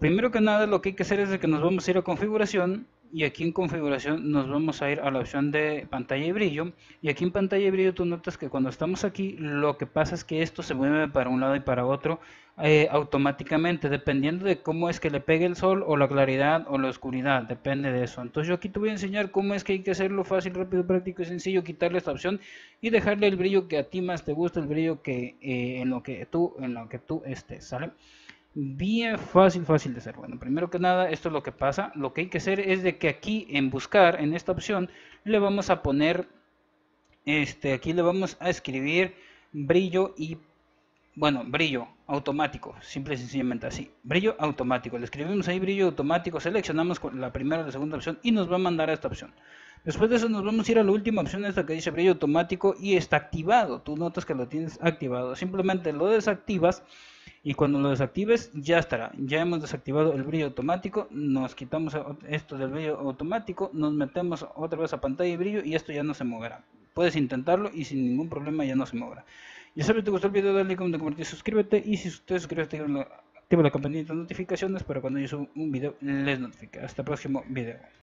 Primero que nada, lo que hay que hacer es de que nos vamos a ir a configuración y aquí en configuración nos vamos a ir a la opción de pantalla y brillo, y aquí en pantalla y brillo tú notas que cuando estamos aquí lo que pasa es que esto se mueve para un lado y para otro automáticamente, dependiendo de cómo es que le pegue el sol o la claridad o la oscuridad, depende de eso. Entonces yo aquí te voy a enseñar cómo es que hay que hacerlo fácil, rápido, práctico y sencillo, quitarle esta opción y dejarle el brillo que a ti más te gusta, el brillo que en lo que tú estés, ¿sale? Bien fácil, fácil de hacer. Bueno, primero que nada, esto es lo que pasa. Lo que hay que hacer es de que aquí en buscar, en esta opción, le vamos a poner, aquí le vamos a escribir brillo y, bueno, brillo automático, simple y sencillamente así. Brillo automático. Le escribimos ahí brillo automático, seleccionamos la primera o la segunda opción y nos va a mandar a esta opción. Después de eso nos vamos a ir a la última opción, esta que dice brillo automático y está activado. Tú notas que lo tienes activado. Simplemente lo desactivas y cuando lo desactives ya estará. Ya hemos desactivado el brillo automático. Nos quitamos esto del brillo automático. Nos metemos otra vez a pantalla y brillo y esto ya no se moverá. Puedes intentarlo y sin ningún problema ya no se moverá. Ya sabes, si te gustó el video, dale like, comenta, compartir, suscríbete. Y si te suscribes, activa la campanita de notificaciones para cuando yo suba un video les notifique. Hasta el próximo video.